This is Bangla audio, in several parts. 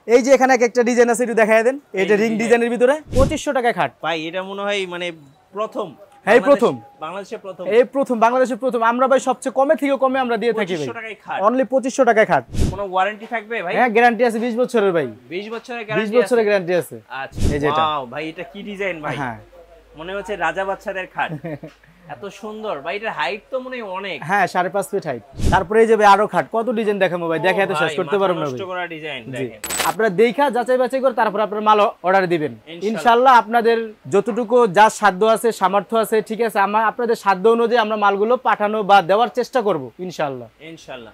এই যে এখানে একটা ডিজাইন আছে, একটু দেখায় দেন। এটা রিং ডিজাইনের ভিতরে 2500 টাকায় খাট ভাই। এটা মনে হয় মানে প্রথম, হ্যাঁ প্রথম বাংলাদেশের প্রথম, এই প্রথম বাংলাদেশের প্রথম। আমরা ভাই সবচেয়ে কমে থেকে কমে আমরা দিয়ে থাকি ভাই, 2500 টাকায় খাট, অনলি 2500 টাকায় খাট। কোনো ওয়ারেন্টি থাকবে ভাই? হ্যাঁ গ্যারান্টি আছে 20 বছরের ভাই, 20 বছরের গ্যারান্টি, 20 বছরের গ্যারান্টি আছে। আচ্ছা এই যে এটা ভাই, এটা কি ডিজাইন ভাই? হ্যাঁ মনে হচ্ছে রাজা বাচ্চাদের খাট, এত সুন্দর ভাই। এটার হাইট তো মনে হয় অনেক, হ্যাঁ 5.5 ফিট হাইট। তারপরে এই যে ভাই আরো খাট, কত ডিজাইন দেখাবো ভাই, দেখে এত শেষ করতে পারবো না ভাই। নষ্ট করা ডিজাইন দেখেন। আপনারা দেখা যাচাই বাছাই করে তারপর আপনারা মাল অর্ডার দিবেন ইনশাআল্লাহ। আপনাদের যতটুকু যা সাধ্য আছে, সামর্থ্য আছে, ঠিক আছে, আমরা আপনাদের সাধ্য অনুযায়ী আমরা মালগুলো পাঠানো বা দেওয়ার চেষ্টা করব ইনশাআল্লাহ, ইনশাআল্লাহ।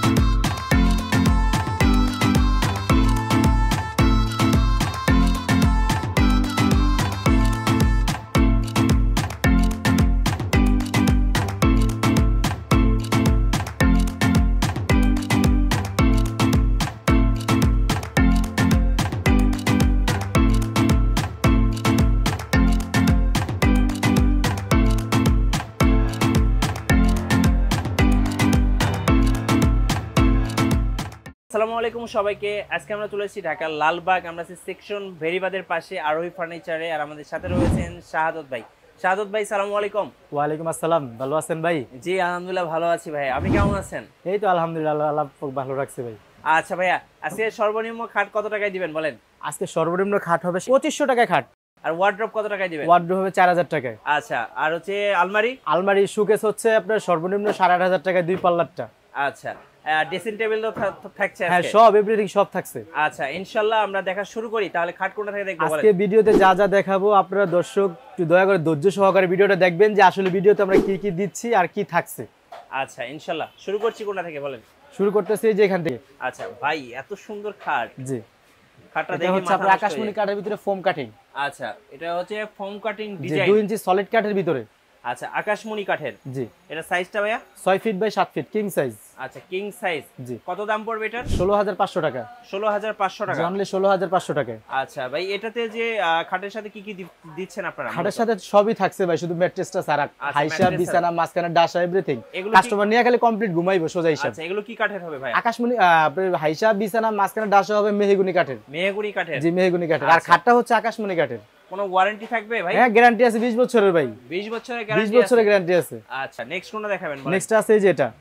আসসালামু আলাইকুম সবাইকে। আজকে আমরা চলে এসেছি ঢাকার লালবাগ। আমরা আছি সেকশন ভেরিবাদের পাশে আরোহি ফার্নিচারে। আর আমাদের সাথে রয়েছেন শাহাদত ভাই। শাহাদত ভাই সালামু আলাইকুম। ওয়ালাইকুম আসসালাম, ভালো আছেন ভাই? জি আলহামদুলিল্লাহ ভালো আছি ভাই, আপনি কেমন আছেন? এই তো আলহামদুলিল্লাহ, আল্লাহ ভালো রাখছে ভাই। আচ্ছা ভাইয়া, আজকে সর্বনিম্ন খাট কত টাকায় দিবেন বলেন? আজকে সর্বনিম্ন খাট হবে 2500 টাকায় খাট। আর ওয়ার্ড্রপ কত টাকায় দিবেন? ওয়ার্ড্রপ হবে 4000 টাকায়। আচ্ছা, আর হচ্ছে আলমারি? আলমারি শোকেস হচ্ছে আপনার সর্বনিম্ন 8500 টাকায় 2 পাল্লারটা। আচ্ছা, ড্রেসিং টেবিল তো থাকছে? হ্যাঁ সব এভরিথিং সব থাকছে। আচ্ছা ইনশাআল্লাহ আমরা দেখা শুরু করি। তাহলে খাট কোনটা থেকে দেখবো বলেন? আজকে ভিডিওতে যা যা দেখাবো আপনারা দর্শক একটু দয়া করে ধৈর্য সহকারে ভিডিওটা দেখবেন যে আসলে ভিডিওতে আমরা কি কি দিচ্ছি আর কি থাকছে। আচ্ছা ইনশাআল্লাহ শুরু করছি কোনটা থেকে বলেন? শুরু করতেছি এই যে এখান থেকে। আচ্ছা ভাই, এত সুন্দর খাট। জি, খাটটা এটা দেখে হচ্ছে আপনার আকাশমণি কাঠের ভিতরে ফোম কাটিং। আচ্ছা, এটা হচ্ছে foam cutting design, 2 inch solid কাঠের ভিতরে। আচ্ছা, আকাশমণি কাঠের। জি, এটা সাইজটা ভাইয়া 6 feet by 7 feet king size. আচ্ছা, কিং সাইজ। জি, কত দাম পড়বে এটার? 16500 টাকা। 16500 টাকা, অনলি 16500 টাকা। আচ্ছা ভাই, এটাতে যে খাটের সাথে কি কি দিচ্ছেন আপনারা? খাটের সাথে সবই থাকছে ভাই, শুধু ম্যাট্রেসটা ছাড়া। হাইসা বিছানা মাঝখানে ডাসা এভরিথিং কাস্টমার নিয়ে খালি কমপ্লিট ঘুমাইবো সোজা হিসাব। আচ্ছা, এগুলো কি কাঠের হবে ভাই? আকাশমণি হাইসা বিছানা মাঝখানে ডাসা হবে মেহগনি কাঠের। মেহগনি কাঠের? জি মেহগনি কাঠের। আর খাটটা হচ্ছে আকাশমণি কাঠের। কোনো ওয়ারেন্টি থাকবে ভাই? হ্যাঁ গ্যারান্টি আছে 20 বছরের ভাই। 20 বছরের গ্যারান্টি? 20 বছরের গ্যারান্টি আছে। আচ্ছা, নেক্সট কোনটা দেখাবেন বলেন? নেক্সট আছে এই যে এটা,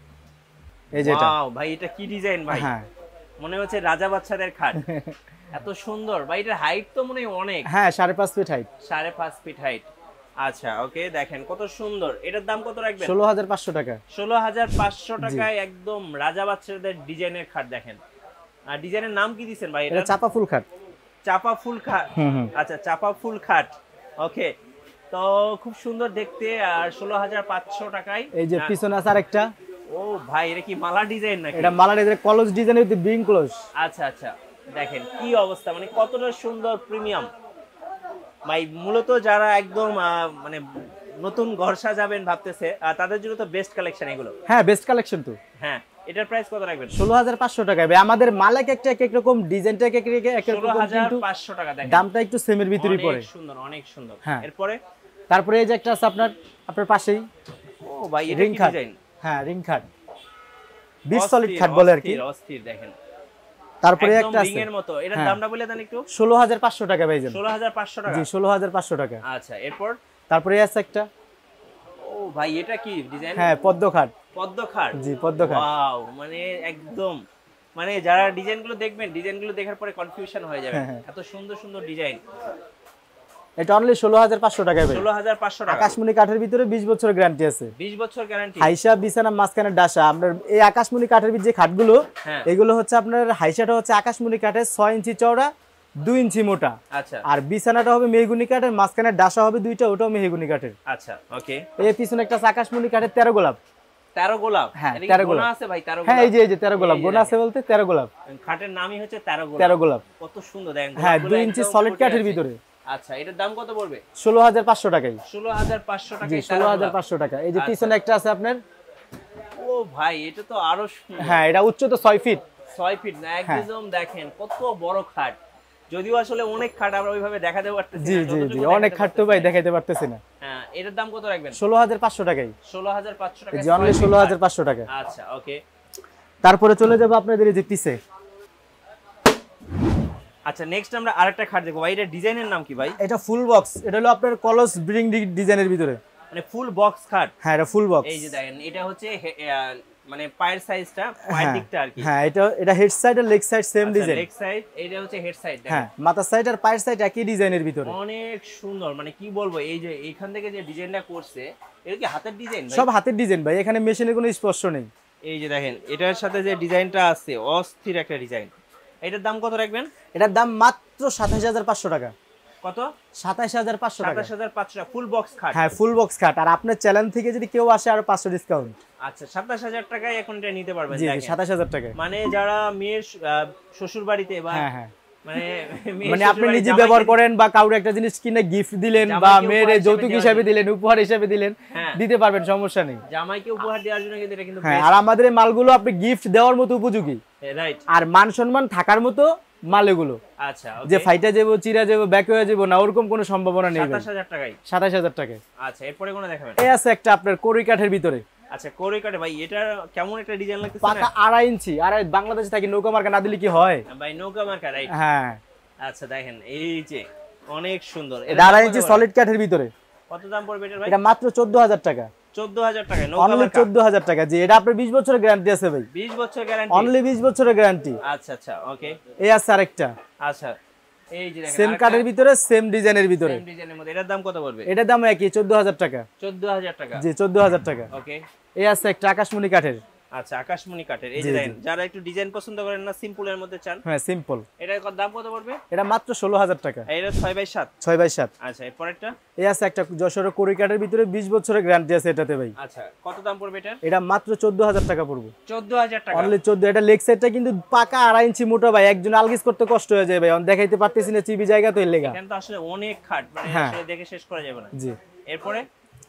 এই যে এটা। ওয়াও ভাই, এটা কি ডিজাইন ভাই? হ্যাঁ, মনে হচ্ছে রাজা বাচ্চাদের খাট, এত সুন্দর ভাই। এটার হাইট তো মনে হয় অনেক, হ্যাঁ 5.5 ফিট হাইট। 5.5 feet height. আচ্ছা ওকে, দেখেন কত সুন্দর। এটার দাম কত রাখবেন? 16500 টাকা। 16500 টাকায় একদম রাজা বাচ্চাদের ডিজাইনের খাট। দেখেন, আর ডিজাইনের নাম কি দিবেন ভাই? এটা চাপা ফুল খাট। চাপা ফুল খাট। আচ্ছা, চাপা ফুল খাট। ওকে, তো খুব সুন্দর দেখতে। আর 16500 টাকায় এই যে পিছনে আছে আরেকটা। ও ভাই, এটা কি মালা ডিজাইন নাকি? এটা মালা ডিজাইন, কলস ডিজাইন উইথ বিং ক্লোজ। আচ্ছা আচ্ছা, দেখেন কি অবস্থা, মানে কতটা সুন্দর প্রিমিয়াম ভাই। মূলত যারা একদম মানে নতুন ঘর সাজাবেন ভাবতেছে তাদের জন্য তো বেস্ট কালেকশন এগুলো। হ্যাঁ বেস্ট কালেকশন তো। হ্যাঁ, এটার প্রাইস কত রাখবেন? 16500 টাকা ভাই। আমাদের মালাক একটা এক এক রকম, ডিজাইনটা এক এক রকম, কিন্তু 16500 টাকা। দেখেন দামটা একটু সেমের ভিতরেই পড়ে। অনেক সুন্দর, অনেক সুন্দর। হ্যাঁ, এরপরে তারপরে এই যে একটা আছে আপনার পাশেই। ও ভাই, এটা রিং কি খাট। ডিজাইন? হ্যাঁ রিং খাট, 20 সলিড খাট বলে আর কি। অস্থির দেখেন। তারপরে একদম একটা আছে রিং এর মতো। এটার দামটা বলে দেন একটু। 16500 টাকা ভাই। 16500 টাকা? জি 16500 টাকা। আচ্ছা, এরপর তারপরে আছে একটা। ও ভাই, এটা কি ডিজাইন? হ্যাঁ পদ্ম খাট। পদ্ম খাট? জি পদ্ম খাট। ওয়াও, মানে একদম, মানে যারা ডিজাইনগুলো দেখবেন, ডিজাইনগুলো দেখার পরে কনফিউশন হয়ে যাবে, এত সুন্দর সুন্দর ডিজাইন। এটা অনলি 16500 টাকা ভাই। 16500 টাকা। আকাশমণি কাঠের ভিতরে 20 বছরের গ্যারান্টি আছে। 20 বছর গ্যারান্টি। হাইসা বিছানা মাঝখানে ডাসা। আপনার এই আকাশমণি কাঠের যে খাটগুলো, এগুলো হচ্ছে আপনার হাইসাটা হচ্ছে আকাশমণি কাঠের 6 ইঞ্চি চওড়া, 2 ইঞ্চি মোটা। আচ্ছা, আর বিছানাটা হবে মেহগনি কাঠের, মাঝখানে ডাসা হবে দুইটা, ওটাও মেহগনি কাঠের। আচ্ছা ওকে। এই পিছনে একটা আকাশমণি কাঠের 13 গোলাপ। 13 গোলাপ? হ্যাঁ 13 গোলাপ আছে ভাই। 13 গোলাপ? হ্যাঁ এই যে 13 গোলাপ গোনা আছে বলতে 13 গোলাপ। খাটের নামই হচ্ছে 13 গোলাপ। 13 গোলাপ কত সুন্দর দেখেন। হ্যাঁ 2 ইঞ্চি সলিড কাঠের ভিতরে। আচ্ছা, এটার দাম কত পড়বে? 16500 টাকায়। 16500 টাকা। জি 16500 টাকা। এই যে পিছনে একটা আছে আপনার। ও ভাই, এটা তো আরো সুন্দর। হ্যাঁ এটা উচ্চতা 6 ফিট। 6 ফিট না একদম। দেখেন কত বড় খাট। যদিও আসলে অনেক খাট আমরা ওইভাবে দেখাতে পারতেছি না। জি জি জি, অনেক খাট তো ভাই দেখাইতে পারতেছি না। হ্যাঁ, এটার দাম কত রাখবেন? 16500 টাকায়। 16500 টাকা। জি অনলি 16500 টাকা। আচ্ছা ওকে। তারপরে চলে যাব আপনাদের এই যে পিছে। আচ্ছা নেক্সট আমরা আরেকটা খাট দেখবো ভাই, এটা ডিজাইনের নাম কি ভাই? এটা ফুল বক্স, এটা হলো আপনার কলস ব্রিং ডিজাইনের ভিতরে, মানে ফুল বক্স খাট। হ্যাঁ এটা ফুল বক্স। এই যে দেখেন এটা হচ্ছে মানে পায়ের সাইজটা, পায়ের দিকটা আর কি। হ্যাঁ এটা হেড সাইড আর leg side same design. Leg side এটা হচ্ছে হেড সাইড। হ্যাঁ মাথার সাইড আর পায়ের সাইড একই ডিজাইনের ভিতরে, অনেক সুন্দর। মানে কি বলবো, এই যে এইখান থেকে যে ডিজাইনটা করছে এটা কি হাতের ডিজাইন ভাই? সব হাতের ডিজাইন ভাই, এখানে মেশিনের কোনো স্পর্শ নেই। এই যে দেখেন এটার সাথে যে ডিজাইনটা আছে অস্থির একটা ডিজাইন। এটার দাম কত রাখবেন? এটার দাম মাত্র 27500 টাকা। কত? 27500 টাকা। 27500 ফুল বক্স খাট। হ্যাঁ ফুল বক্স খাট। আর আপনার চ্যানেল থেকে যদি কেউ আসে আর 500 ডিসকাউন্ট। আচ্ছা 27000 টাকায় এখন এটা নিতে পারবেন। জি 27000 টাকা। মানে যারা মেয়ের শ্বশুর বাড়িতে বা হ্যাঁ মানে আপনি নিজে ব্যবহার করেন বা কাউকে একটা জিনিস কিনে গিফট দিলেন বা মেয়ের যৌতুক হিসেবে দিলেন, উপহার হিসেবে দিলেন, দিতে পারবেন, সমস্যা নেই। জামাইকে উপহার দেওয়ার জন্য কিন্তু এটা কিন্তু হ্যাঁ। আর আমাদের এই মালগুলো আপনি গিফট দেওয়ার মতো উপযোগী, রাইট, আর মান সম্মান থাকার মতো মাল এগুলো। আচ্ছা যে ফাইটা যাবো, চিরা যাবো, ব্যাক হয়ে যাবো না, ওরকম কোনো সম্ভাবনা নেই। 27000 টাকায়। 27000 টাকায়। আচ্ছা এরপরে কোন দেখাবেন? এই আছে একটা আপনার কোরি কাঠের ভিতরে। আচ্ছা কোরি কাঠে ভাই, এটা কেমন একটা ডিজাইন লাগতেছে? পাকা 2.5 ইঞ্চি। আর বাংলাদেশে থাকি নৌকা মার্কা না দিলে কি হয় ভাই? নৌকা মার্কা, রাইট। হ্যাঁ। আচ্ছা দেখেন এই যে অনেক সুন্দর। এটা 2.5 ইঞ্চি সলিড কাঠের ভিতরে। কত দাম পড়বে এটা ভাই? এটা মাত্র 14000 টাকা। 14000 টাকা অনলি 14000 টাকা। জি এটা আপনার 20 বছরের গ্যারান্টি আছে ভাই। 20 বছরের গ্যারান্টি? অনলি 20 বছরের গ্যারান্টি। আচ্ছা আচ্ছা ওকে। এই আছে আরেকটা। আচ্ছা এই যে দেখেন সেম কাঠের ভিতরে সেম ডিজাইনের ভিতরে। সেম ডিজাইনের মধ্যে এটার দাম কত পড়বে? এটার দাম একই 14000 টাকা। 14000 টাকা। জি 14000 টাকা। ওকে। এই আছে একটা আকাশমণি কাঠের। আচ্ছা আকাশমণি কাঠের। এই যে দেখেন যারা একটু ডিজাইন পছন্দ করেন না, সিম্পলের মধ্যে চান। হ্যাঁ সিম্পল। এটার দাম কত পড়বে? এটা মাত্র 16000 টাকা। এটা 6x7। 6x7। আচ্ছা এরপরেরটা? এই আছে একটা যশোরের কোরি কাঠের ভিতরে 20 বছরের গ্যারান্টি আছে এটাতে ভাই। আচ্ছা কত দাম পড়বে এটা? এটা মাত্র 14000 টাকা পড়বে। 14000 টাকা। অনলি 14। এটা লেগ সাইডটা কিন্তু পাকা 2.5 ইঞ্চি মোটা ভাই, একজন আলগিস করতে কষ্ট হয়ে যায় ভাই, আমি দেখাইতে পারতেছি না চিবি জায়গা তো এর লেগা। এখানে তো আসলে অনেক খাট, মানে আসলে দেখে শেষ করা যাবে না। জি। এরপরে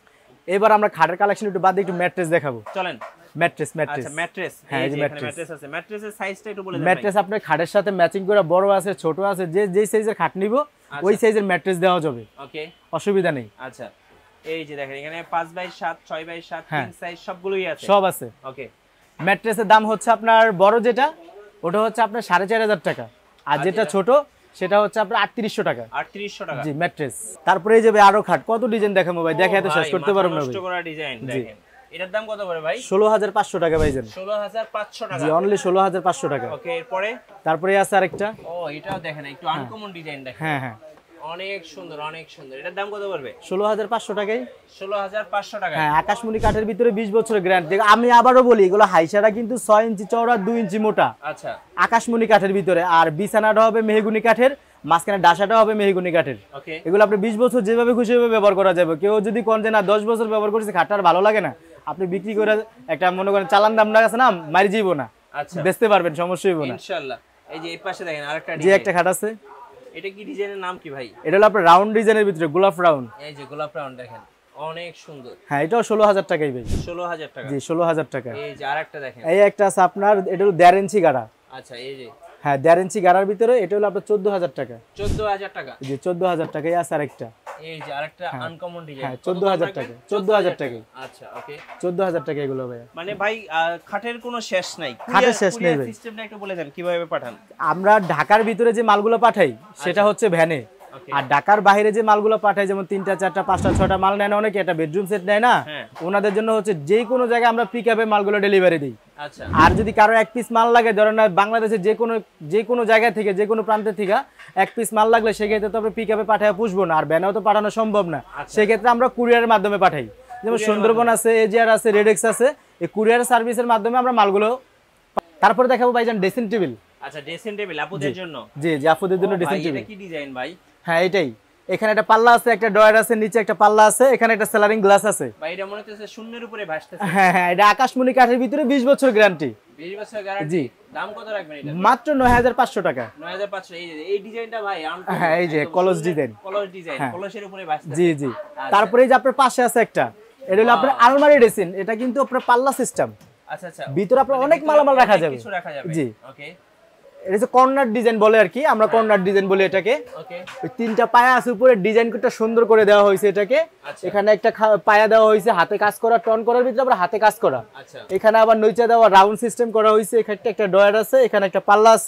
এবার আমরা খাটের কালেকশন একটু বাদ দিয়ে একটু ম্যাট্রেস দেখাবো। চলেন। ম্যাট্রেস আচ্ছা ম্যাট্রেস। হ্যাঁ এই যে ম্যাট্রেস আছে। ম্যাট্রেসের সাইজটা একটু বলে দেন। ম্যাট্রেস আপনার খাটের সাথে ম্যাচিং করে বড় আছে, ছোট আছে, যে সাইজের খাট নিব ওই সাইজের ম্যাট্রেস দেওয়া যাবে। ওকে অসুবিধা নেই। আচ্ছা এই যে দেখেন এখানে 5x7, 6x7 তিন সাইজ সবগুলোই আছে। সব আছে। ওকে। ম্যাট্রেসের দাম হচ্ছে আপনার বড় যেটা ওটা হচ্ছে আপনার 4500 টাকা, আর যেটা ছোট সেটা হচ্ছে আপনার 3800 টাকা। 3800 টাকা। জি ম্যাট্রেস। তারপরে এই যে ভাই আরো খাট, কত ডিজাইন দেখাবো ভাই, দেখে এত শেষ করতে পারবো না ভাই। নষ্ট করা ডিজাইন দেখেন। এটার দাম কত পড়ে ভাই? 16500 টাকা ভাই জান। 16500 টাকা। জি অনলি 16500 টাকা। ওকে এরপরে? তারপরে আছে আরেকটা। ও এটাও দেখেন একটু আনকমন ডিজাইন দেখেন। হ্যাঁ হ্যাঁ অনেক সুন্দর অনেক সুন্দর। এটার দাম কত পড়বে? 16500 টাকায়। 16500 টাকা। হ্যাঁ আকাশমণি কাঠের ভিতরে 20 বছরের গ্যারান্টি। আমি আবারও বলি এগুলো হাইসাটা কিন্তু 6 ইঞ্চি চওড়া 2 ইঞ্চি মোটা। আচ্ছা আকাশমণি কাঠের ভিতরে। আর বিছানাটা হবে মেহগুনি কাঠের, মাঝখানে ডাসাটা হবে মেহগুনি কাঠের। ওকে। এগুলো আপনি 20 বছর যেভাবে খুশি ভাবে ব্যবহার করা যাবে। কেউ যদি কোন যে না 10 বছর ব্যবহার করছে খাটটা আর ভালো লাগে না, আপনি বিক্রি করে একটা মনে করেন চালান দাম না আছে না মারি যাইবো না, আচ্ছা বেচতে পারবেন, সমস্যা হইব না ইনশাআল্লাহ। এই যে এই পাশে দেখেন আরেকটা যে ডিজাইন। একটা খাট আছে। এটা কি ডিজাইনের নাম কি ভাই? এটা হলো আপনার রাউন্ড ডিজাইনের ভিতরে গোলাপ রাউন্ড। এই যে গোলাপ রাউন্ড দেখেন অনেক সুন্দর। হ্যাঁ এটাও 16000 টাকাই ভাই। 16000 টাকা। জি 16000 টাকা। এই যে আরেকটা দেখেন। এই একটা আছে আপনার, এটা হলো 1.5 ইঞ্চি গাড়া। আচ্ছা এই যে হ্যাঁ 1.5 ইঞ্চি গাড়ার ভিতরে এটা হলো আপনার 14000 টাকা। 14000 টাকা। জি 14000 টাকাই আছে আরেকটা। এই যে আরেকটা আনকমন ডিজাইন। হ্যাঁ 14000 টাকা। 14000 টাকা। আচ্ছা ওকে 14000 টাকা এগুলো ভাই। মানে ভাই খাটের কোনো শেষ নাই। খাটের শেষ নেই ভাই। সিস্টেমটা একটু বলে দেন কিভাবে পাঠান? আমরা ঢাকার ভিতরে যে মালগুলো পাঠাই সেটা হচ্ছে ভ্যানে, আর ঢাকার বাইরে যে মালগুলো পাঠাই যেমন 3টা 4টা 5টা 6টা মাল নেয় না অনেকে, একটা বেডরুম সেট নেয় না, ওনাদের জন্য হচ্ছে যে কোনো জায়গায় আমরা পিকআপে মালগুলো ডেলিভারি দিই। আচ্ছা। আর যদি কারো এক পিস মাল লাগে, ধরেন বাংলাদেশের যে কোনো জায়গা থেকে যে কোনো প্রান্ত থেকে এক পিস মাল লাগলে সেক্ষেত্রে তো আমরা পিকআপে পাঠায় পুষবো না, আর ভ্যানেও তো পাঠানো সম্ভব না, সেক্ষেত্রে আমরা কুরিয়ারের মাধ্যমে পাঠাই। যেমন সুন্দরবন আছে, এজিআর আছে, রেডেক্স আছে, এই কুরিয়ার সার্ভিসের মাধ্যমে আমরা মালগুলো। তারপরে দেখাবো ভাইজান ড্রেসিং টেবিল। আচ্ছা ড্রেসিং টেবিল আপুদের জন্য। জি জি আপুদের জন্য ড্রেসিং টেবিল। এটা কি ডিজাইন ভাই? হ্যাঁ এটাই। এখানে একটা পাল্লা আছে, একটা ডয়ার আছে, নিচে একটা পাল্লা আছে, এখানে একটা সেলারিং গ্লাস আছে। ভাই এটা মনে হচ্ছে শূন্যের উপরে ভাসতেছে। হ্যাঁ হ্যাঁ এটা আকাশমণি কাঠের ভিতরে 20 বছর গ্যারান্টি। 20 বছর গ্যারান্টি। জি। দাম কত রাখবেন এটা? মাত্র 9500 টাকা। 9500। এই ডিজাইনটা ভাই হ্যাঁ এই যে কলস ডিজাইন। কলস ডিজাইন, কলসের উপরে ভাসতেছে। জি জি। তারপরে এই যে আপনার পাশে আছে একটা, এটা হলো আপনার আলমারি ড্রেসিং। এটা কিন্তু আপনার পাল্লা সিস্টেম। আচ্ছা আচ্ছা। ভিতরে আপনার অনেক মালামাল রাখা যাবে। কিছু রাখা যাবে। জি ওকে। এটা হচ্ছে কর্নার ডিজাইন বলে আর কি, আমরা কর্নার ডিজাইন বলি এটাকে। ওকে। ওই 3টা পায়া আছে উপরে, ডিজাইন করতে সুন্দর করে দেওয়া হয়েছে এটাকে। এখানে একটা পায়া দেওয়া হয়েছে হাতে কাজ করা, টন করার ভিতরে আবার হাতে কাজ করা। আচ্ছা। এখানে আবার নইচা দেওয়া রাউন্ড সিস্টেম করা হয়েছে। এখানে একটা ডয়ার আছে, এখানে একটা পাল্লা আছে,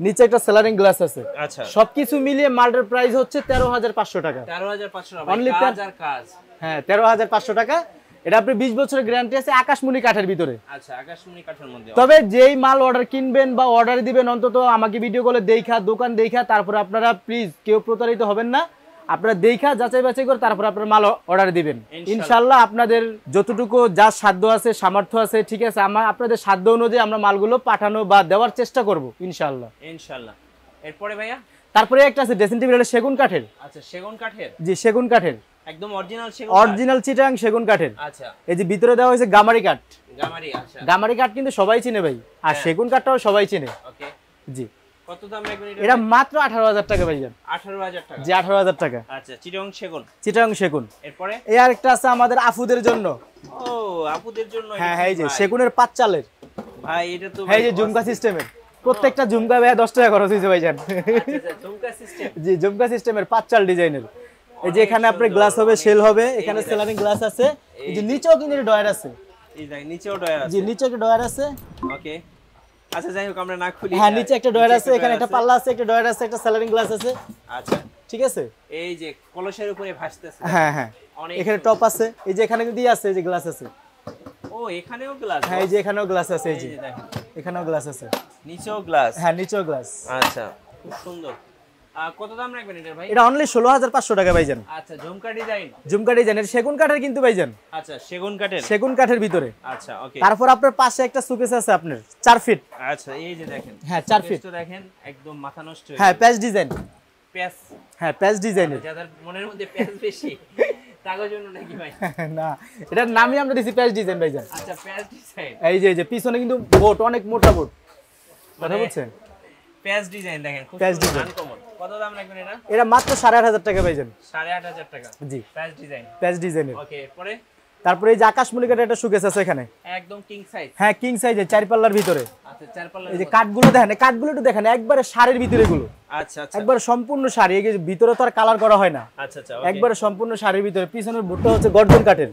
নিচে একটা সেলারিং গ্লাস আছে। আচ্ছা, সবকিছু মিলিয়ে মালটার প্রাইস হচ্ছে 13500 টাকা। 13500 টাকা অনলি কাজ আর কাজ। হ্যাঁ 13500 টাকা। এটা আপনি 20 বছরের গ্যারান্টি আছে আকাশমণি কাঠের ভিতরে। আচ্ছা, আকাশমণি কাঠের মধ্যে। তবে যেই মাল অর্ডার কিনবেন বা অর্ডার দিবেন অন্তত আমাকে ভিডিও কলে দেখা, দোকান দেখা, তারপরে আপনারা প্লিজ কেউ প্রতারিত হবেন না। আপনারা দেখা যাচাই বাছাই করে তারপর আপনারা মাল অর্ডার দিবেন। ইনশাআল্লাহ আপনাদের যতটুকু যা সাধ্য আছে, সামর্থ্য আছে, ঠিক আছে, আপনাদের সাধ্য অনুযায়ী আমরা মালগুলো পাঠানো বা দেওয়ার চেষ্টা করব ইনশাআল্লাহ। ইনশাআল্লাহ। এরপরে ভাইয়া তারপরে একটা আছে ড্রেসিং টেবিল সেগুন কাঠের। আচ্ছা, সেগুন কাঠের। জি, সেগুন কাঠের, একদম অরিজিনাল সেগুন, অরিজিনাল চিটাং সেগুন কাঠের। আচ্ছা, এই যে ভিতরে দেওয়া হয়েছে গামারি কাঠ। গামারি, আচ্ছা, গামারি কাঠ কিন্তু সবাই চিনে ভাই, আর সেগুন কাঠটাও সবাই চিনে। ওকে, জি। কত দাম রাখবেন এটা? এটা মাত্র 18000 টাকা ভাইজান। 18000 টাকা। জি, 18000 টাকা। আচ্ছা, চিটাং সেগুন। চিটাং সেগুন। এরপরে এই আরেকটা আছে আমাদের আফুদের জন্য। ও, আপুদের জন্য। হ্যাঁ হ্যাঁ, এই যে সেগুনের 5 চালের ভাই, এটা তো এই যে ঝুমকা সিস্টেমের, প্রত্যেকটা ঝুমকা ভাই 10 টাকা খরচ হইছে ভাইজান। আচ্ছা, ঝুমকা সিস্টেম। জি, ঝুমকা সিস্টেমের 5 চাল ডিজাইনের। এই যে এখানে আপনার গ্লাস হবে, সেল হবে, এখানে সেলারিং গ্লাস আছে। এই যে নিচেও কিন্তু ডয়ার আছে। এই দেখ, নিচেও ডয়ার আছে। জি, নিচে একটা ডয়ার আছে। ওকে, আচ্ছা, যাই হোক, আমরা না খুলি। হ্যাঁ, নিচে একটা ডয়ার আছে, এখানে একটা পাল্লা আছে, একটা ডয়ার আছে, একটা সেলারিং গ্লাস আছে। আচ্ছা, ঠিক আছে। এই যে কলসের উপরে ভাসতেছে। হ্যাঁ হ্যাঁ, এখানে টপ আছে। এই যে এখানে কিন্তু আছে, এই যে গ্লাস আছে। ও, এখানেও গ্লাস। হ্যাঁ, এই যে এখানেও গ্লাস আছে, এই যে দেখেন, এখানেও গ্লাস আছে, নিচেও গ্লাস। হ্যাঁ নিচেও গ্লাস। আচ্ছা, খুব সুন্দর। কত দাম রাখবেন এটা ভাই? এটা অনলি 16500 টাকা ভাইজান। আচ্ছা, ঝুমকা ডিজাইন। ঝুমকা ডিজাইনের সেগুন কাঠের কিন্তু ভাইজান। আচ্ছা, সেগুন কাঠের। সেগুন কাঠের ভিতরে। আচ্ছা, ওকে। তারপর আপনার পাশে একটা সুকেস আছে আপনার 4 ফিট। আচ্ছা, এই যে দেখেন, হ্যাঁ 4 ফিট। তো দেখেন একদম মাথা নষ্ট হয়ে। হ্যাঁ, প্যাচ ডিজাইন। প্যাচ। হ্যাঁ, প্যাচ ডিজাইনের। যাদের মনের মধ্যে প্যাচ বেশি তাদের জন্য নাকি ভাই? না, এটার নামই আমরা দিছি প্যাচ ডিজাইন ভাইজান। আচ্ছা, প্যাচ ডিজাইন। এই যে পিছনে কিন্তু বোট, অনেক মোটা বোট। কথা বলছেন? প্যাচ ডিজাইন দেখেন, খুব প্যাচ সুন্দর, ডিজাইন। আনকমন। কত দাম রাখবেন এটা? এটা মাত্র 8500 টাকা ভাইজান। 8500 টাকা। জি, প্যাচ ডিজাইন। প্যাচ ডিজাইনের। ওকে, পরে তারপরে এই যে আকাশমণি কাঠের একটা সুকেস আছে এখানে। একদম কিং সাইজ। হ্যাঁ, কিং সাইজের 4 পাল্লার ভিতরে। আচ্ছা, 4 পাল্লা। এই যে কাঠগুলো দেখেন, এই কাঠগুলো একটু দেখেন, একবারে শাড়ির ভিতরে গুলো। আচ্ছা আচ্ছা, একবারে সম্পূর্ণ শাড়ি, এই যে ভিতরে তো আর কালার করা হয় না। আচ্ছা আচ্ছা, একবারে সম্পূর্ণ শাড়ির ভিতরে। পিছনের বোর্ডটা হচ্ছে গর্জন কাঠের।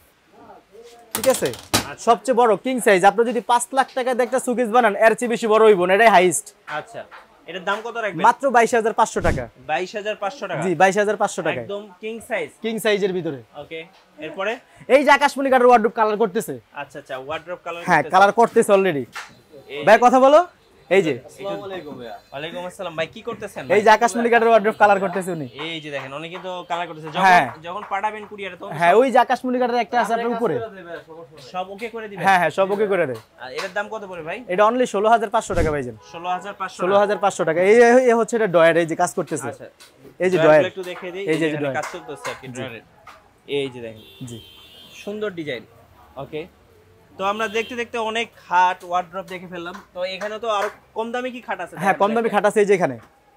ঠিক আছে, সবচেয়ে বড় কিং সাইজ। আপনি যদি 5 লাখ টাকা দিয়ে একটা সুকেস বানান, এর চেয়ে বেশি বড় হইব না, এটাই হাইস্ট। আচ্ছা, এটার দাম কত রাখবেন? মাত্র 22500 টাকা। 22500 টাকা। জি, 22500 টাকা, একদম কিং সাইজ। কিং সাইজের ভিতরে। ওকে, এরপরে এই যে আকাশমণি কাঠের ওয়ার্ডরোব কালার করতেছে। আচ্ছা আচ্ছা, ওয়ার্ডরোব কালার। হ্যাঁ, কালার করতেছে অলরেডি। ভাই কথা বলো। এই যে আসসালামু আলাইকুম ভাইয়া। ওয়ালাইকুম আসসালাম ভাই, কি করতেছেন? এই যে আকাশমণি কাঠের ওয়ার্ডরোব কালার করতেছে উনি। এই যে দেখেন, উনি কিন্তু কালার করতেছে। হ্যাঁ। যখন পাঠাবেন কুরিয়ারে তো হ্যাঁ, ওই যে আকাশমণি কাঠের একটা আছে আপনার উপরে। সব ওকে করে দিবেন? হ্যাঁ হ্যাঁ, সব ওকে করে দেয়। আর এটার দাম কত পড়ে ভাই? এটা অনলি 16500 টাকা ভাইজান। 16500। 16500 টাকা। এই হচ্ছে এটা ডয়ার, এই যে কাজ করতেছে। আচ্ছা, এই যে ডয়ার একটু দেখিয়ে দেই। এই যে এখানে ডয়ার কাজ চলতেছে আর কি ডয়ারের। এই যে দেখেন, জি, সুন্দর ডিজাইন। ওকে, তো আমরা দেখতে দেখতে অনেক খাট ওয়ার্ড্রপ দেখে ফেললাম। তো এখানে তো আরো কম দামি কি খাট আছে? হ্যাঁ, কম দামি খাট আছে এই যে এখানে।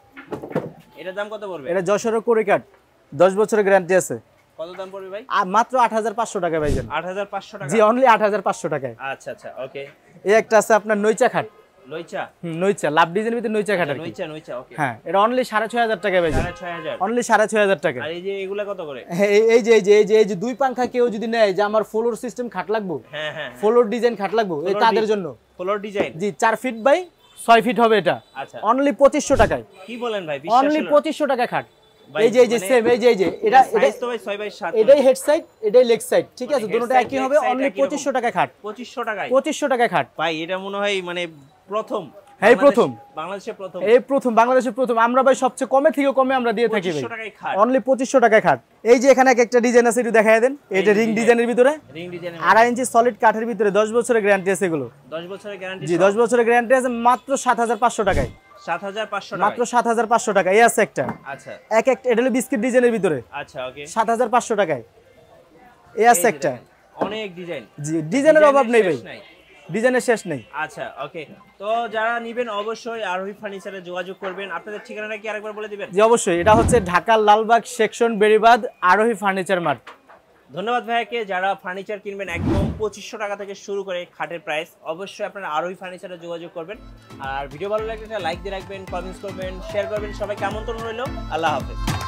এটার দাম কত পড়বে? এটা যশোরের কোরি কাঠ, 10 বছরের গ্যারান্টি আছে। কত দাম পড়বে ভাই? আর মাত্র 8500 টাকা ভাইজান। 8500 টাকা। জি, অনলি 8500 টাকায়। আচ্ছা আচ্ছা, ওকে। এই একটা আছে আপনার নইচা খাট। নইচা? নইচা, লাভ ডিজাইনের ভিতরে নইচা খাট আর কি। নইচা, নইচা, ওকে। হ্যাঁ, এটা অনলি 6500 টাকা ভাইজান। 6500। অনলি 6500 টাকা। আর এই যে এগুলা কত করে? এই যে দুই পাঙ্খা কেউ যদি নেয় যে আমার ফ্লোর সিস্টেম খাট লাগবে, হ্যাঁ হ্যাঁ, ফ্লোর ডিজাইন খাট লাগবে, এই তাদের জন্য। Floor design? জি, 4 ফিট বাই 6 ফিট হবে এটা। আচ্ছা, অনলি 2500 টাকায়। কি বলেন ভাই? অনলি 2500 টাকা খাট। এই যে সেম, এই যে এটা সাইজ তো ভাই 6x7। এটাই হেড সাইড, এটাই লেগ সাইড। ঠিক আছে, দুটোটা একই হবে। অনলি 2500 টাকা খাট। 2500 টাকায়? 2500 টাকা খাট ভাই, এটা মনে হয় মানে প্রথম। হ্যাঁ, প্রথম বাংলাদেশে প্রথম। এই প্রথম বাংলাদেশে প্রথম। আমরা ভাই সবচেয়ে কমে থেকে কমে আমরা দিয়ে থাকি ভাই। 2500 টাকায় খাট। অনলি 2500 টাকায় খাট। এই যে এখানে একটা ডিজাইন আছে, একটু দেখায় দেন। এটা রিং ডিজাইনের ভিতরে, রিং ডিজাইনের 2.5 ইঞ্চি সলিড কাঠের ভিতরে, 10 বছরের গ্যারান্টি আছে এগুলো। 10 বছরের গ্যারান্টি? জি, 10 বছরের গ্যারান্টি আছে। মাত্র 7500 টাকায়। 7500 টাকা? মাত্র 7500 টাকা। এই আছে একটা। আচ্ছা, একটা এটা হলো বিস্কিট ডিজাইনের ভিতরে। আচ্ছা, ওকে। 7500 টাকায়। এই আছে একটা। অনেক ডিজাইন। জি, ডিজাইনের অভাব নেই ভাই, ডিজাইনের শেষ নেই। আচ্ছা, ওকে। তো যারা নেবেন অবশ্যই আরোহী ফার্নিচারে যোগাযোগ করবেন। আপনাদের ঠিকানাটা কি আরেকবার বলে দিবেন? জি অবশ্যই, এটা হচ্ছে ঢাকার লালবাগ সেকশন বেরিবাদ আরোহী ফার্নিচার মার্ট। ধন্যবাদ ভাইয়াকে। যারা ফার্নিচার কিনবেন একদম 2500 টাকা থেকে শুরু করে খাটের প্রাইস, অবশ্যই আপনারা আরোহী ফার্নিচারে যোগাযোগ করবেন। আর ভিডিও ভালো লাগলে একটা লাইক দিয়ে রাখবেন, কমেন্টস করবেন, শেয়ার করবেন। সবাইকে আমন্ত্রণ রইল। আল্লাহ হাফেজ।